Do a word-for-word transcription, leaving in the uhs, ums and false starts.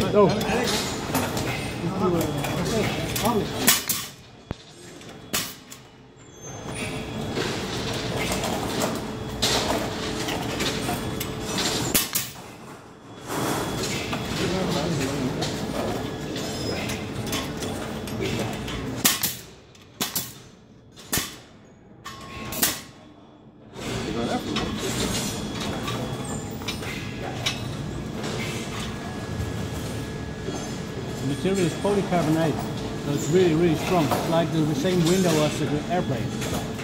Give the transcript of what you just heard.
Go. The material is polycarbonate, so it's really, really strong. It's like the same window as the airplane.